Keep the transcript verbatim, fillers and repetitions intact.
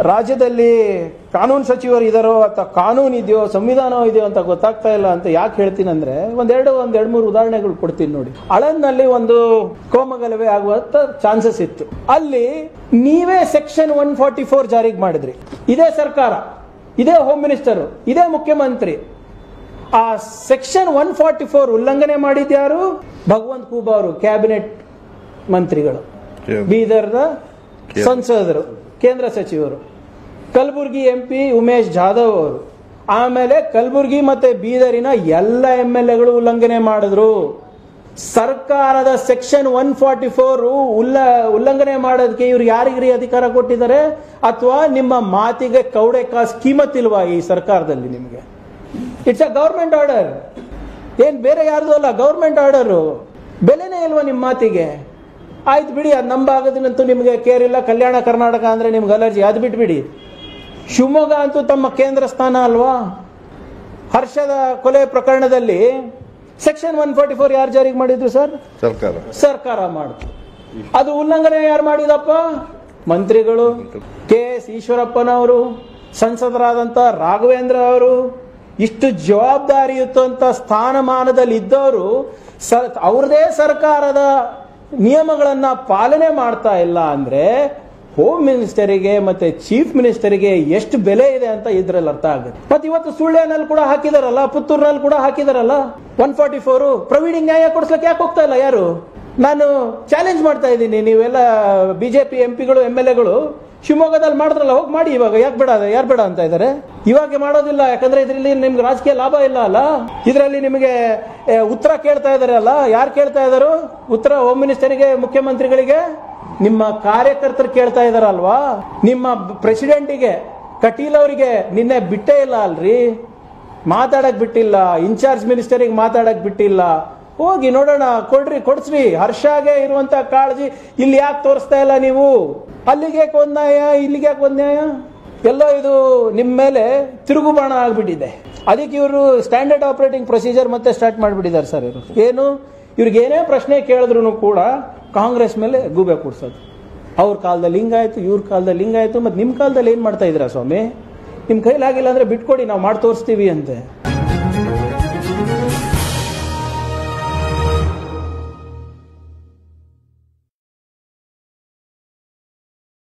ರಾಜ್ಯದಲ್ಲಿ ಕಾನೂನು ಸಚಿವರು ಇದಾರೋ ಅಥವಾ ಕಾನೂನು ಇದೆಯೋ ಸಂವಿಧಾನ ಇದೆಯೋ ಅಂತ ಗೊತ್ತಾಗ್ತಾ ಇಲ್ಲ ಅಂತ ಯಾಕೆ ಹೇಳ್ತೀನಿ ಅಂದ್ರೆ ಒಂದೆರಡು ಒಂದ್ ಎರಡು ಮೂರು ಉದಾಹರಣೆಗಳು ಕೊಡ್ತೀನಿ ನೋಡಿ. ಆಳಂದ್ನಲ್ಲಿ ಒಂದು ಕೋಮಗಲಭೆ ಆಗುವಂತ ಚಾನ್ಸಸ್ ಇತ್ತು. ಅಲ್ಲಿ ನೀವೇ ಸೆಕ್ಷನ್ ಒನ್ ಫಾರ್ಟಿ ಫೋರ್ ಜಾರಿಗೆ ಮಾಡಿದ್ರಿ. ಇದೇ ಸರ್ಕಾರ, ಇದೇ ಹೋಮ್ ಮಿನಿಸ್ಟರ್, ಇದೇ ಮುಖ್ಯಮಂತ್ರಿ. ಆ ಸೆಕ್ಷನ್ ಒನ್ ಫಾರ್ಟಿ ಫೋರ್ ಉಲ್ಲಂಘನೆ ಮಾಡಿದ್ಯಾರು? ಭಗವಂತ ಖೂಬಾ ಅವರು, ಕ್ಯಾಬಿನೆಟ್ ಮಂತ್ರಿಗಳು, ಬೀದರ್ನ ಸಂಸದರು, ಕೇಂದ್ರ ಸಚಿವರು, ಕಲಬುರ್ಗಿ ಎಂಪಿ ಉಮೇಶ್ ಜಾಧವ್ ಅವರು, ಆಮೇಲೆ ಕಲಬುರ್ಗಿ ಮತ್ತೆ ಬೀದರಿನ ಎಲ್ಲ ಎಂ ಎಲ್ ಎಗಳು ಉಲ್ಲಂಘನೆ ಮಾಡಿದ್ರು. ಸರ್ಕಾರದ ಸೆಕ್ಷನ್ ಒನ್ ಫಾರ್ಟಿ ಫೋರ್ ಉಲ್ಲ ಉಲ್ಲಂಘನೆ ಮಾಡೋದಕ್ಕೆ ಇವ್ರು ಯಾರಿಗ್ರಿ ಅಧಿಕಾರ ಕೊಟ್ಟಿದ್ದಾರೆ? ಅಥವಾ ನಿಮ್ಮ ಮಾತಿಗೆ ಕೌಡೆ ಕಾಸು ಕೀಮತ್ತಿಲ್ವಾ ಈ ಸರ್ಕಾರದಲ್ಲಿ ನಿಮಗೆ? ಇಟ್ಸ್ ಅ ಗವರ್ಮೆಂಟ್ ಆರ್ಡರ್, ಏನ್ ಬೇರೆ ಯಾರ್ದು ಅಲ್ಲ, ಗವರ್ಮೆಂಟ್ ಆರ್ಡರ್. ಬೆಲೆನೇ ಇಲ್ವಾ ನಿಮ್ಮ ಮಾತಿಗೆ? ಆಯ್ತು ಬಿಡಿ, ಅದು ನಮ್ಮ ಭಾಗದಿಂದಂತೂ ನಿಮಗೆ ಕೇರ್ ಇಲ್ಲ. ಕಲ್ಯಾಣ ಕರ್ನಾಟಕ ಅಂದ್ರೆ ನಿಮ್ಗೆ ಅಲರ್ಜಿ, ಅದು ಬಿಟ್ಬಿಡಿ. ಶಿವಮೊಗ್ಗ ಅಂತೂ ತಮ್ಮ ಕೇಂದ್ರ ಸ್ಥಾನ ಅಲ್ವಾ? ಹರ್ಷದ ಕೊಲೆ ಪ್ರಕರಣದಲ್ಲಿ ಸೆಕ್ಷನ್ ಒನ್ ಫಾರ್ಟಿ ಫೋರ್ ಯಾರು ಜಾರಿಗೆ ಮಾಡಿದ್ರು ಸರ್? ಸರ್ಕಾರ ಸರ್ಕಾರ ಮಾಡಿದ್ರು. ಅದು ಉಲ್ಲಂಘನೆ ಯಾರು ಮಾಡಿದಪ್ಪ? ಮಂತ್ರಿಗಳು. ಕೆ ಎಸ್ ಈಶ್ವರಪ್ಪನವರು, ಸಂಸದರಾದಂತ ರಾಘವೇಂದ್ರ ಅವರು, ಇಷ್ಟು ಜವಾಬ್ದಾರಿಯುತ ಸ್ಥಾನಮಾನದಲ್ಲಿ ಇದ್ದವರು ಅವ್ರದೇ ಸರ್ಕಾರದ ನಿಯಮಗಳನ್ನ ಪಾಲನೆ ಮಾಡ್ತಾ ಇಲ್ಲ ಅಂದ್ರೆ ಹೋಮ್ ಮಿನಿಸ್ಟರಿಗೆ ಮತ್ತೆ ಚೀಫ್ ಮಿನಿಸ್ಟರಿಗೆ ಎಷ್ಟು ಬೆಲೆ ಇದೆ ಅಂತ ಇದ್ರಲ್ಲಿ ಅರ್ಥ ಆಗುತ್ತೆ. ಮತ್ತೆ ಇವತ್ತು ಸುಳ್ಯನಲ್ಲಿ ಕೂಡ ಹಾಕಿದಾರಲ್ಲ, ಪುತ್ತೂರಿನಲ್ಲಿ ಕೂಡ ಹಾಕಿದಾರಲ್ಲ ಒನ್ ಫಾರ್ಟಿ ಫೋರ್. ಪ್ರವೀಣಿಗೆ ನ್ಯಾಯ ಕೊಡಿಸ್ಲಿಕ್ಕೆ ಯಾಕೆ ಹೋಗ್ತಾ ಇಲ್ಲ ಯಾರು? ನಾನು ಚಾಲೆಂಜ್ ಮಾಡ್ತಾ ಇದ್ದೀನಿ, ನೀವೆಲ್ಲ ಬಿಜೆಪಿ ಎಂಪಿಗಳು ಎಂ ಎಲ್ ಎಗಳು ಶಿವಮೊಗ್ಗದಲ್ಲಿ ಮಾಡಿದ್ರಲ್ಲ, ಹೋಗಿ ಮಾಡಿ. ಇವಾಗ ಯಾಕೆ ಬೇಡ, ಯಾರು ಬೇಡ ಅಂತ ಇದ್ದಾರೆ? ಇವಾಗ ಮಾಡೋದಿಲ್ಲ, ಯಾಕಂದ್ರೆ ಇದರಲ್ಲಿ ನಿಮ್ಗೆ ರಾಜಕೀಯ ಲಾಭ ಇಲ್ಲ ಅಲ್ಲ. ಇದರಲ್ಲಿ ನಿಮಗೆ ಉತ್ತರ ಕೇಳ್ತಾ ಇದಾರೆ ಅಲ್ಲ, ಯಾರು ಕೇಳ್ತಾ ಇದಾರು ಉತ್ತರ? ಹೋಮ್ ಮಿನಿಸ್ಟರಿಗೆ, ಮುಖ್ಯಮಂತ್ರಿಗಳಿಗೆ, ನಿಮ್ಮ ಕಾರ್ಯಕರ್ತರು ಕೇಳ್ತಾ ಇದಾರಲ್ವಾ? ನಿಮ್ಮ ಪ್ರೆಸಿಡೆಂಟಿಗೆ, ಕಟೀಲ್ ಅವರಿಗೆ ನಿನ್ನೆ ಬಿಟ್ಟೇ ಇಲ್ಲ ಅಲ್ರಿ, ಮಾತಾಡಕ್ ಬಿಟ್ಟಿಲ್ಲ. ಇನ್ಚಾರ್ಜ್ ಮಿನಿಸ್ಟರಿಗೆ ಮಾತಾಡಕ್ ಬಿಟ್ಟಿಲ್ಲ. ಹೋಗಿ ನೋಡೋಣ, ಕೊಡ್ರಿ, ಕೊಡ್ಸ್ರಿ. ಹರ್ಷಾಗೆ ಇರುವಂತ ಕಾಳಜಿ ಇಲ್ಲಿ ಯಾಕೆ ತೋರಿಸ್ತಾ ಇಲ್ಲ ನೀವು? ಅಲ್ಲಿಗೆ ಒಂದ್ ನ್ಯಾಯ, ಇಲ್ಲಿಗೆ ಯಾಕೆ ಒಂದ್ ನ್ಯಾಯ? ಎಲ್ಲೋ ಇದು ನಿಮ್ಮ ಮೇಲೆ ತಿರುಗುಬಾಣ ಆಗ್ಬಿಟ್ಟಿದೆ. ಅದಕ್ಕೆ ಇವರು ಸ್ಟ್ಯಾಂಡರ್ಡ್ ಆಪರೇಟಿಂಗ್ ಪ್ರೊಸೀಜರ್ ಮತ್ತೆ ಸ್ಟಾರ್ಟ್ ಮಾಡಿಬಿಟ್ಟಿದ್ದಾರೆ ಸರ್. ಇವರು ಏನು, ಇವ್ರಿಗೆ ಏನೇ ಪ್ರಶ್ನೆ ಕೇಳಿದ್ರು ಕೂಡ ಕಾಂಗ್ರೆಸ್ ಮೇಲೆ ಗೂಬೆ ಕೂಡ್ಸೋದು. ಅವ್ರ ಕಾಲದಲ್ಲಿ ಹಿಂಗಾಯ್ತು, ಇವ್ರ ಕಾಲದಲ್ಲಿ ಹಿಂಗಾಯ್ತು, ಮತ್ತೆ ನಿಮ್ಮ ಕಾಲದಲ್ಲಿ ಏನ್ ಮಾಡ್ತಾ ಇದ್ದೀರಾ ಸ್ವಾಮಿ? ನಿಮ್ ಕೈಲಾಗಿಲ್ಲ ಅಂದ್ರೆ ಬಿಟ್ಕೊಡಿ, ನಾವು ಮಾಡಿ ತೋರಿಸ್ತೀವಿ ಅಂತೆ.